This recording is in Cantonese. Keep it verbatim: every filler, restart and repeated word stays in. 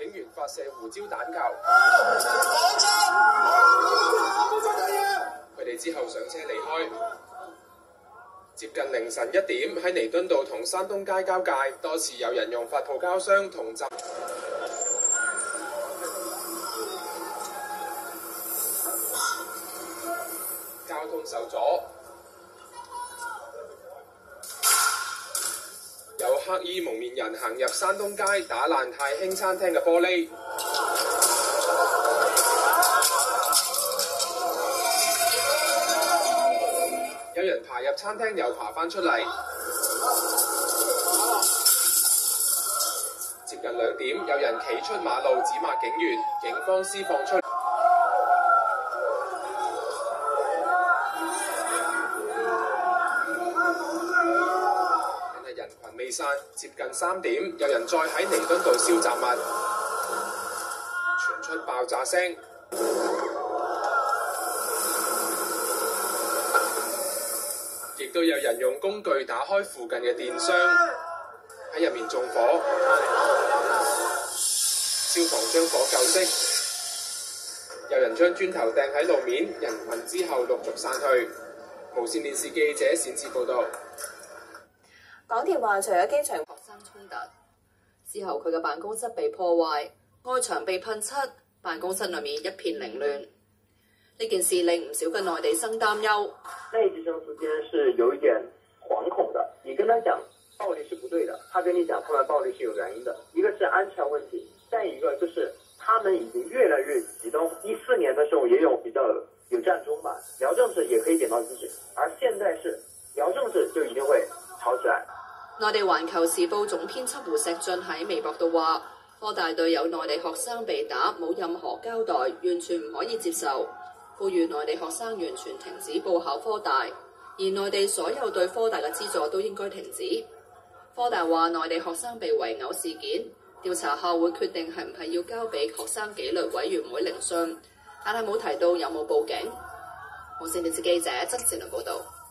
警員發射胡椒彈球，佢哋之後上車離開。接近凌晨一點，喺彌敦道同山東街交界，多次有人用發泡膠箱同雜交通受阻，有黑衣蒙面人行入山東街，打爛太興餐廳嘅玻璃。有人爬入餐廳又爬返出嚟。接近兩點，有人企出馬路指罵警員，警方施放催淚。但係人群未散，接近三點，有人再喺彌敦道燒雜物，傳出爆炸聲。亦都有人用工具打開附近嘅電箱，喺入面縱火，消防將火救熄。有人將磚頭掟喺路面，人群之後陸續散去。無線電視記者冼志報導。 港鐵話，除咗機場發生衝突之後，佢嘅辦公室被破壞，外牆被噴漆，辦公室裏面一片凌亂。呢件事令唔少嘅內地生擔憂。 內地生之間是有一點惶恐的，你跟他講暴力是不對的，他跟你講他們暴力是有原因的。一個是安全問題，再一個就是他們已經越來越極端。一四年的時候也有比較有佔中嘛，聊政治也可以點到即止，而現在是聊政治就一定會吵起來。 內地環球時報總編輯胡錫進喺微博度話：科大對有內地學生被打冇任何交代，完全唔可以接受。呼籲內地學生完全停止報考科大，而內地所有對科大嘅資助都應該停止。科大話內地學生被圍毆事件調查後會決定係唔係要交俾學生紀律委員會聆訊，但係冇提到有冇報警。無線電視記者曾志倫報導。